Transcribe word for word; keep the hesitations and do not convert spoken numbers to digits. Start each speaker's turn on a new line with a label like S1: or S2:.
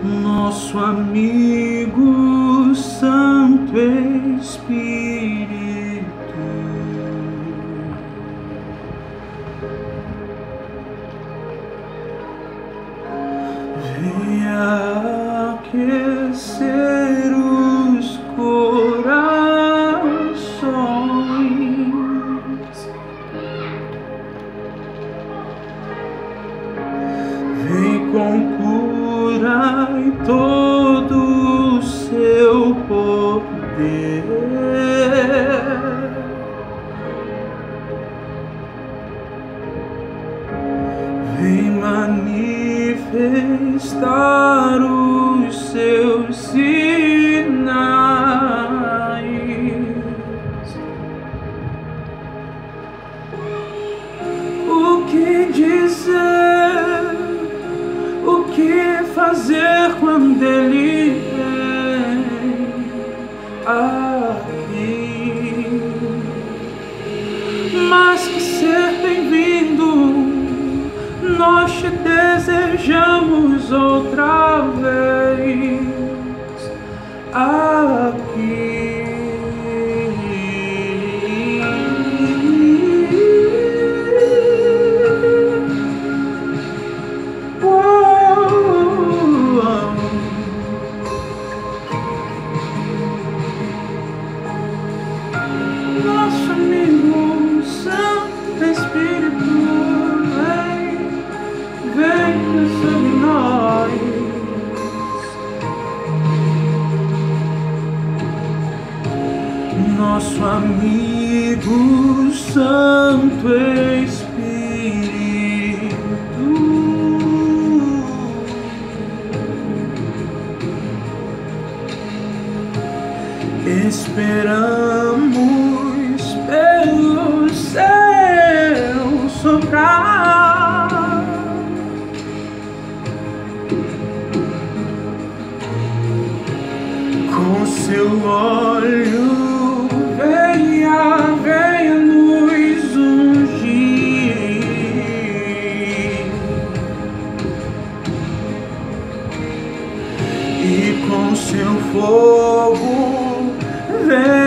S1: nosso amigo Santo Espírito. Venha aquecer os corações, vem com cura e todo o seu poder. Vem manifestar os seus sinais. O que dizer? O que fazer quando Ele vem aqui? Mas que ser bem-vindo, nós te desejamos outra vez aqui. Nosso amigo Santo Espírito, vem sobre nós. Nosso amigo Santo Espírito, esperamos pelo céu soprar, com seu óleo venha, venha nos ungir, e com seu fogo venha